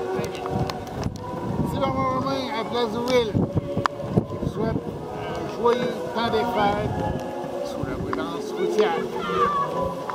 Sylvain Romain à Plazouville. Je vous souhaite un joyeux temps des fêtes sous la prudence routière.